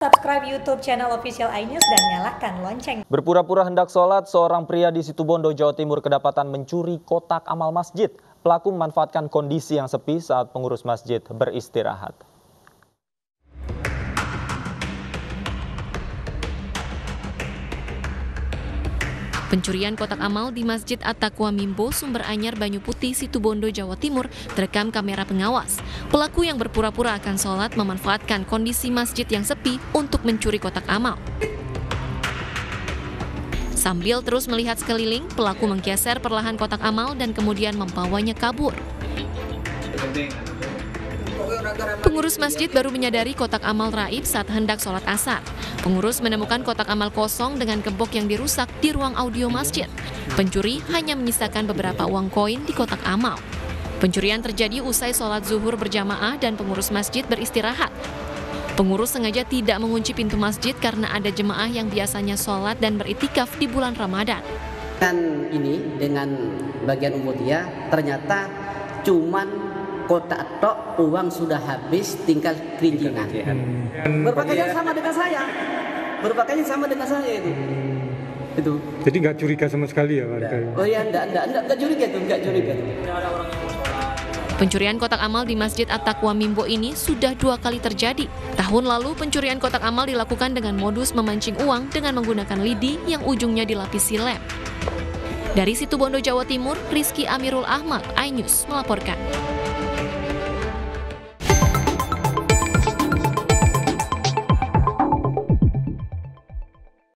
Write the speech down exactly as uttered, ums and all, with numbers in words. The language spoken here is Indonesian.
Subscribe YouTube channel Official iNews dan nyalakan lonceng. Berpura-pura hendak sholat, seorang pria di Situbondo, Jawa Timur kedapatan mencuri kotak amal masjid. Pelaku memanfaatkan kondisi yang sepi saat pengurus masjid beristirahat. Pencurian kotak amal di Masjid At-Taqwa Mimbo, Sumber Anyar, Banyu Putih, Situbondo, Jawa Timur terekam kamera pengawas. Pelaku yang berpura-pura akan sholat memanfaatkan kondisi masjid yang sepi untuk mencuri kotak amal. Sambil terus melihat sekeliling, pelaku menggeser perlahan kotak amal dan kemudian membawanya kabur. Pengurus masjid baru menyadari kotak amal raib saat hendak sholat asar. Pengurus menemukan kotak amal kosong dengan gembok yang dirusak di ruang audio masjid. Pencuri hanya menyisakan beberapa uang koin di kotak amal. Pencurian terjadi usai sholat zuhur berjamaah dan pengurus masjid beristirahat. Pengurus sengaja tidak mengunci pintu masjid karena ada jemaah yang biasanya sholat dan beriktikaf di bulan Ramadan. Dengan ini, dengan bagian umudiyah, ternyata cuman kotak tok, uang sudah habis, tinggal kerincingan. Hmm. Berpakaian sama dengan saya, berpakaian sama dengan saya itu. Itu. Jadi nggak curiga sama sekali ya warga? Oh ya, enggak, enggak, enggak, enggak curiga tuh, enggak curiga tuh. Pencurian kotak amal di Masjid At-Taqwa Mimbo ini sudah dua kali terjadi. Tahun lalu pencurian kotak amal dilakukan dengan modus memancing uang dengan menggunakan lidi yang ujungnya dilapisi lem. Dari Situbondo, Jawa Timur, Rizky Amirul Ahmad, iNews melaporkan.